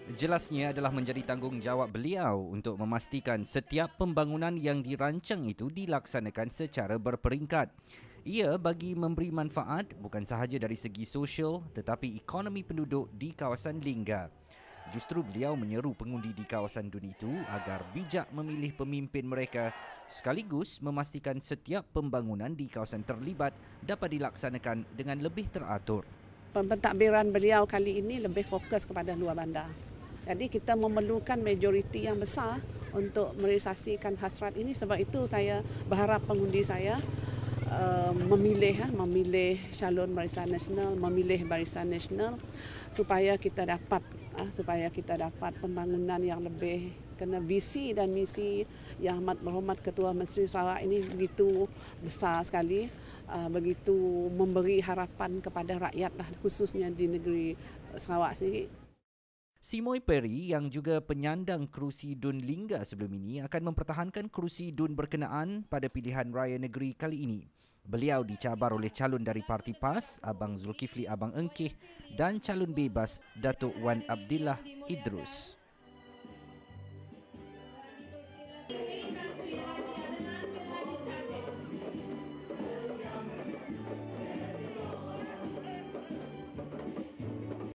Jelasnya adalah menjadi tanggungjawab beliau untuk memastikan setiap pembangunan yang dirancang itu dilaksanakan secara berperingkat. Ia bagi memberi manfaat bukan sahaja dari segi sosial tetapi ekonomi penduduk di kawasan Lingga. Justru beliau menyeru pengundi di kawasan Dun itu agar bijak memilih pemimpin mereka sekaligus memastikan setiap pembangunan di kawasan terlibat dapat dilaksanakan dengan lebih teratur. Pentadbiran beliau kali ini lebih fokus kepada dua bandar. Jadi kita memerlukan majoriti yang besar untuk merealisasikan hasrat ini. Sebab itu saya berharap pengundi saya memilih calon Barisan Nasional, memilih Barisan Nasional supaya kita dapat pembangunan yang lebih kena visi dan misi yang amat berhormat Ketua Menteri Sarawak ini begitu besar sekali, begitu memberi harapan kepada rakyat khususnya di negeri Sarawak sendiri. Simoy Perry yang juga penyandang kerusi Dun Lingga sebelum ini akan mempertahankan kerusi Dun berkenaan pada pilihan raya negeri kali ini. Beliau dicabar oleh calon dari Parti PAS, Abang Zulkifli Abang Engkih dan calon bebas Datuk Wan Abdillah Idrus.